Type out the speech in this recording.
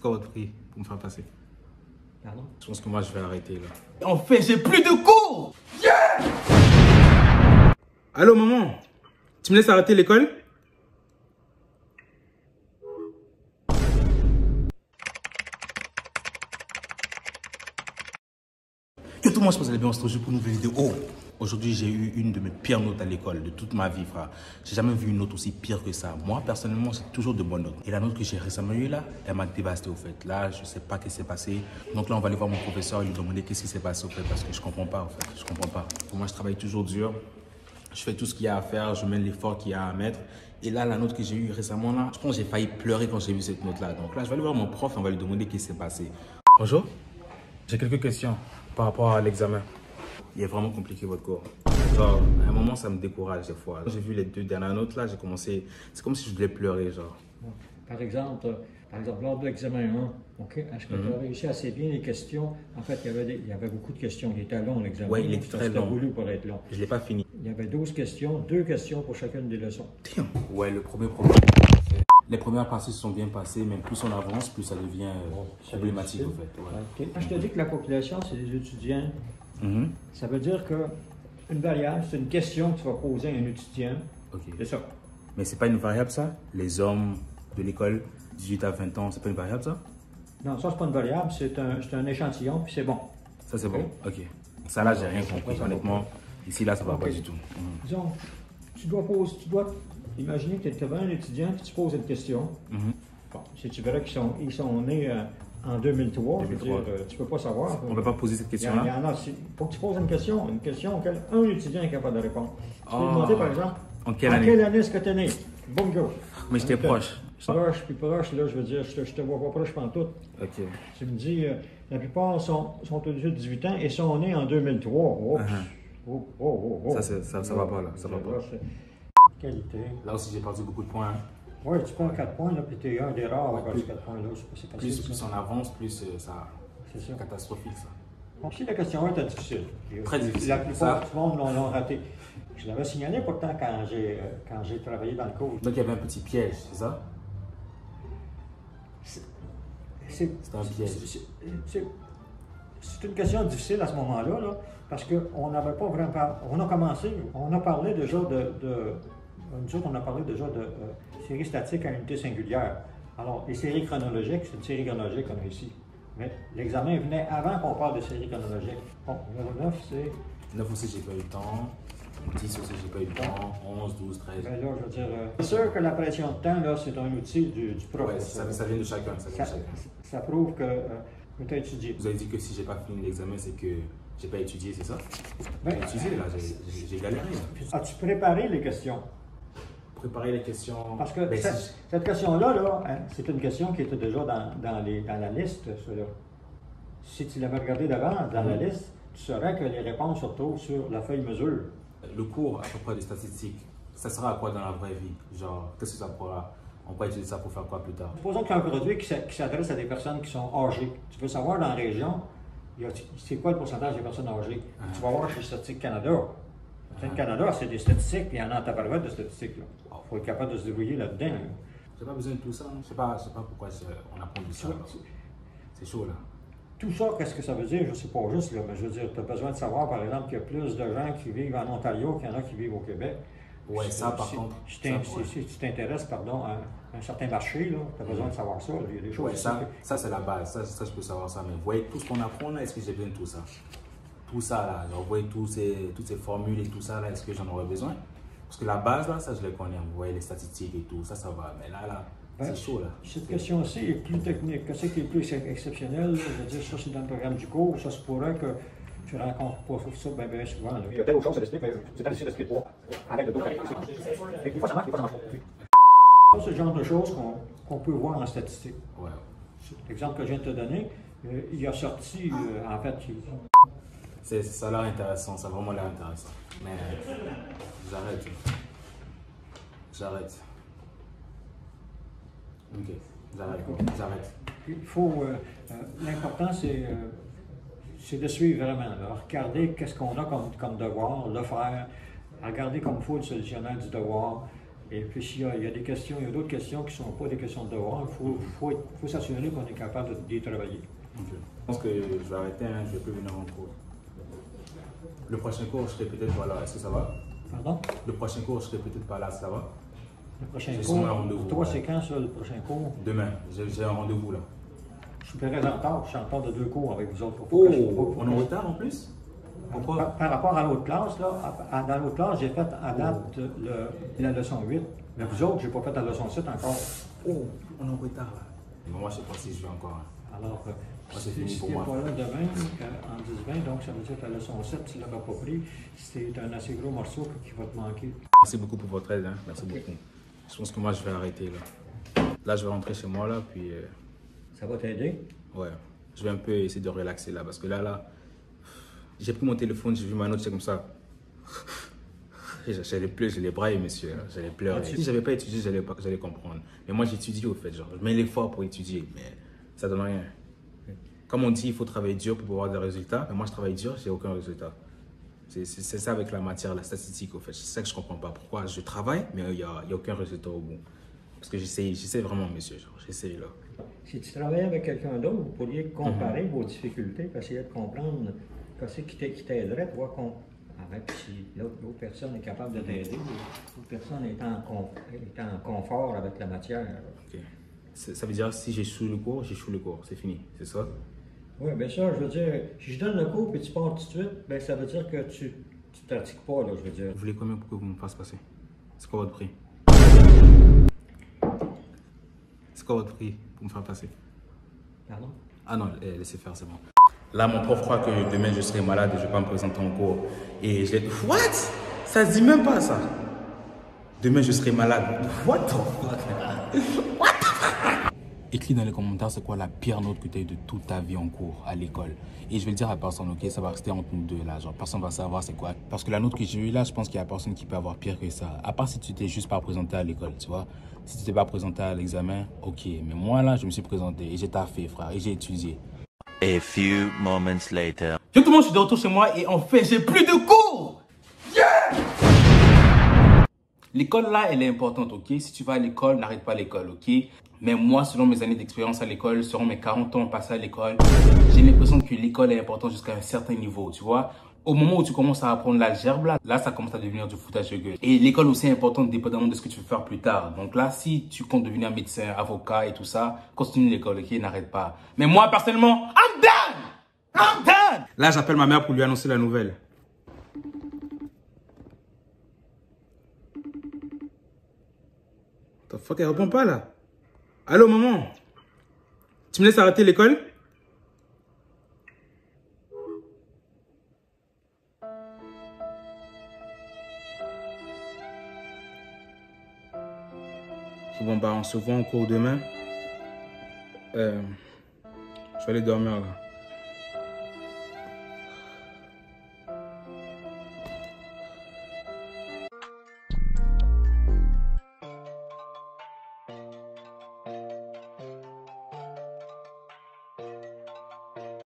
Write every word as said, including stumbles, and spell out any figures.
quoi votre prix pour me faire passer? Pardon? Je pense que moi, je vais arrêter là. En fait, j'ai plus de cours! Yeah! Allô, maman? Tu me laisses arrêter l'école? Yo, tout le monde, je pense que vous allez bien, on se retrouve pour une nouvelle vidéo. Oh, aujourd'hui, j'ai eu une de mes pires notes à l'école de toute ma vie, frère. J'ai jamais vu une note aussi pire que ça. Moi, personnellement, j'ai toujours de bonnes notes. Et la note que j'ai récemment eue là, elle m'a dévasté au fait. Là, je sais pas ce qui s'est passé. Donc là, on va aller voir mon professeur et lui demander qu'est-ce qui s'est passé au fait, parce que je comprends pas, en fait. Je comprends pas. Pour moi, je travaille toujours dur. Je fais tout ce qu'il y a à faire, je mets l'effort qu'il y a à mettre. Et là, la note que j'ai eue récemment là, je pense que j'ai failli pleurer quand j'ai vu cette note là. Donc là, je vais aller voir mon prof et on va lui demander qu'est-ce qui s'est passé. Bonjour. J'ai quelques questions par rapport à l'examen. Il est vraiment compliqué votre cours. Genre, à un moment, ça me décourage des fois. J'ai vu les deux dernières notes là, j'ai commencé. C'est comme si je devais pleurer, genre. Par exemple, euh, par exemple, lors de l'examen un, ok, est-ce que mm-hmm. tu as réussi assez bien les questions? En fait, il y avait, des, il y avait beaucoup de questions. Il était long l'examen. Oui, il était très long. Voulu pour être long. Je ne l'ai pas fini. Il y avait douze questions, deux questions pour chacune des leçons. Tiens. Ouais, le premier problème. Les premières parties se sont bien passées, mais plus on avance, plus ça devient euh, problématique en fait. Ouais. Okay. Quand je te dis que la population, c'est des étudiants, mm-hmm. ça veut dire qu'une variable, c'est une question que tu vas poser à un étudiant. Okay. C'est ça. Mais c'est pas une variable ça? Les hommes de l'école, dix-huit à vingt ans, c'est pas une variable ça? Non, ça c'est pas une variable, c'est un, un échantillon, puis c'est bon. Ça c'est okay. Bon? Ok. Ça là, j'ai rien compris, honnêtement. Ici là, ça va okay. Pas du tout. Mm-hmm. Disons, tu dois poser, tu dois imaginer que tu es devant un étudiant et tu poses une question. Mm-hmm. Bon, si tu verras qu'ils sont, ils sont nés euh, en deux mille trois, deux mille trois. Je veux dire, euh, tu ne peux pas savoir. On ne peut pas poser cette question-là? Il y en a. Il faut que tu poses une question, une question auquel un étudiant est capable de répondre. Tu peux oh. demander, par exemple, en quelle en année, quelle année est-ce que tu es né? Bon go. Mais j'étais proche. Proche, puis proche, là, je veux dire, je te, je te vois pas proche pantoute. OK. Tu me dis, euh, la plupart sont, sont au-dessus de dix-huit ans et sont nés en deux mille trois. Oh, uh-huh. oh, oh, oh, oh. Ça, ça, ça va pas, là. Ça va pas. Qualité. Là aussi, j'ai perdu beaucoup de points. Hein. Oui, tu prends quatre points, là, puis tu es un des rares à ouais, perdre quatre points. Là, c'est pas plus, plus on avance, plus euh, ça. C'est catastrophique, ça. Donc, si la question un était difficile. Très difficile. La plupart du monde l'ont raté. Je l'avais signalé pourtant quand j'ai euh, travaillé dans le cours. Donc, il y avait un petit piège, c'est ça? C'est un piège. C'est une question difficile à ce moment-là, là, parce qu'on n'avait pas vraiment... On a commencé, on a parlé déjà de... de nous autres, on a parlé déjà de euh, séries statiques à unité singulière. Alors, les séries chronologiques, c'est une série chronologique qu'on a ici. Mais l'examen venait avant qu'on parle de séries chronologiques. Bon, numéro neuf, c'est... neuf aussi, j'ai pas eu le temps. dix aussi, j'ai pas eu le temps. onze, douze, treize. Ben là, je veux dire... Euh, c'est sûr que la pression de temps, là, c'est un outil du, du prof. Ouais, ça, ça vient de chacun. Ça, vient ça, de chacun. ça prouve que, euh, que tu as étudié. Vous avez dit que si j'ai pas fini l'examen, c'est que j'ai pas étudié, c'est ça? Ben, j'ai étudié, là. J'ai galéré. As-tu préparé les questions? Préparer les questions... Parce que ben, cette, si... cette question-là, là, hein, c'est une question qui était déjà dans, dans, les, dans la liste. Là. Si tu l'avais regardé d'avance dans mmh. la liste, tu saurais que les réponses se retrouvent sur la feuille mesure. Le cours à peu près de statistiques, ça sera à quoi dans la vraie vie? Genre, qu'est-ce que ça pourra... On peut utiliser ça pour faire quoi plus tard? Supposons que tu as un produit qui s'adresse à des personnes qui sont âgées. Tu veux savoir dans la région, c'est quoi le pourcentage des personnes âgées? Uh -huh. Tu vas voir chez Statistique Canada. Statistique uh -huh. Canada, c'est des statistiques, puis il y en a en tabarouette de statistiques. Il faut être capable de se débrouiller là-dedans. Là. J'ai pas besoin de tout ça. Je ne sais pas, sais pas pourquoi on apprend du ça. C'est chaud, là. Tout ça, qu'est-ce que ça veut dire? Je ne sais pas juste, là, mais je veux dire, tu as besoin de savoir, par exemple, qu'il y a plus de gens qui vivent en Ontario qu'il y en a qui vivent au Québec. Oui, ça, par si, contre. Si, si, si tu t'intéresses, pardon, à un certain marché, tu as besoin de savoir ça. Il y a des choses. Ouais, ça, que... ça c'est la base. Ça, ça, je peux savoir ça. Mais vous voyez, tout ce qu'on apprend là, est-ce que j'ai besoin de tout ça? Tout ça, là, vous voyez, tous ces, toutes ces formules et tout ça, là, est-ce que j'en aurais besoin? Parce que la base, là, ça, je les connais. Vous voyez, les statistiques et tout, ça, ça va. Mais là, là, ben, c'est chaud, là. Cette question-ci est plus technique. Qu'est-ce qui est plus exceptionnel? Je veux dire, ça, c'est dans le programme du cours. Ça se pourrait que tu rencontres pas ça bien, bien souvent. Là. Il y a telle autre chose, ça l'explique, mais c'est difficile d'expliquer trois. Avec le dos, des fois, ça marche, des fois, ça marche pas. C'est le genre de choses qu'on qu'on peut voir en statistique. Ouais. L'exemple que je viens de te donner, euh, il a sorti, euh, en fait... Il... Ça a l'air intéressant, ça a vraiment l'air intéressant. Mais j'arrête. J'arrête. Ok, j'arrête. J'arrête. Il faut... Euh, euh, L'important, c'est... Euh, c'est de suivre vraiment, là. Regarder qu'est-ce qu'on a comme, comme devoir, le faire, regarder comme il faut le solutionnaire du devoir, Et puis, s'il y a, il y a des questions, il y a d'autres questions qui ne sont pas des questions de devoir, il faut, faut, faut s'assurer qu'on est capable de, d'y travailler. Okay. Je pense que je vais arrêter, hein, je ne vais plus venir en cours. Le prochain cours, je serai peut-être pas là, est-ce que ça va? Pardon? Le prochain cours, je serai peut-être pas là, ça va? Le prochain J'ai cours, un rendez-vous. toi, c'est quand ça, le prochain cours? Demain, j'ai un rendez-vous là. Je suis très en retard, je suis en retard de deux cours avec vous autres. Oh, on est en retard en plus? Pourquoi? Par, par rapport à l'autre classe, là, à, à, dans l'autre classe, j'ai fait à date oh. le, la leçon huit. Mais vous autres, je n'ai pas fait la leçon sept encore. Oh, on est en retard là. Mais moi, je ne sais pas si je vais encore. Alors, euh, moi, c'est fini si pour tu n'es moi. pas là demain, euh, en dix vingt, donc ça veut dire que la leçon sept, tu ne l'auras pas pris. C'est un assez gros morceau qui va te manquer. Merci beaucoup pour votre aide. Hein. Merci okay. beaucoup. Je pense que moi, je vais arrêter là. Là, je vais rentrer chez moi là, puis. Euh... Ça va t'aider? Ouais. Je vais un peu essayer de relaxer là, parce que là, là, j'ai pris mon téléphone, j'ai vu ma note, c'est comme ça. J'allais pleurer, j'allais brailler, monsieur. J'allais pleurer. Si j'avais pas étudié, j'allais pas, j'allais comprendre. Mais moi, j'étudie au fait, genre, je mets l'effort pour étudier, mais ça donne rien. Comme on dit, il faut travailler dur pour avoir des résultats. Mais moi, je travaille dur, j'ai aucun résultat. C'est ça avec la matière, la statistique, au fait. C'est ça que je comprends pas. Pourquoi je travaille, mais il n'y a, a aucun résultat au bout. Parce que j'essaie, j'essaie vraiment, monsieur. J'essaie là. Si tu travaillais avec quelqu'un d'autre, vous pourriez comparer mm-hmm. vos difficultés, essayer de comprendre ce qui t'aiderait, toi, avec si l'autre personne est capable de t'aider, l'autre personne est en, est en confort avec la matière. OK. Ça veut dire si j'échoue le cours, j'échoue le cours. C'est fini, c'est ça? Oui, bien ça, je veux dire, si je donne le cours et tu pars tout de suite, ben ça veut dire que tu ne pratiques pas, là, je veux dire. Vous voulez combien pour que vous me fassiez passer? C'est quoi votre prix? C'est quoi votre prix pour me faire passer? Pardon? Ah non, laissez faire, c'est bon. Là, mon prof croit que demain je serai malade et je ne vais pas me présenter en cours. Et je l'ai... What? Ça se dit même pas ça. Demain je serai malade. What the fuck? What the fuck? Écris dans les commentaires c'est quoi la pire note que tu as eu de toute ta vie en cours à l'école. Et je vais le dire à personne, ok? Ça va rester entre nous deux là. Genre, personne va savoir c'est quoi. Parce que la note que j'ai eue là, je pense qu'il n'y a personne qui peut avoir pire que ça. À part si tu t'es juste pas présenté à l'école, tu vois. Si tu t'es pas présenté à l'examen, ok. Mais moi là, je me suis présenté et j'ai taffé, frère. Et j'ai étudié. A few moments later. Yo tout le monde, je suis de retour chez moi et en fait, j'ai plus de cours. Yeah! L'école là, elle est importante, ok? Si tu vas à l'école, n'arrête pas l'école, ok? Mais moi, selon mes années d'expérience à l'école, selon mes quarante ans passés à l'école, j'ai l'impression que l'école est importante jusqu'à un certain niveau, tu vois? Au moment où tu commences à apprendre l'algèbre, là, là, ça commence à devenir du foutage de gueule. Et l'école aussi est importante dépendamment de ce que tu veux faire plus tard. Donc là, si tu comptes devenir médecin, avocat et tout ça, continue l'école, ok? N'arrête pas. Mais moi, personnellement, I'm done! I'm done! Là, j'appelle ma mère pour lui annoncer la nouvelle. What the fuck, elle répond pas là? Allô, maman? Tu me laisses arrêter l'école? Bon, bah, on se voit en cours demain. Euh, je vais aller dormir là.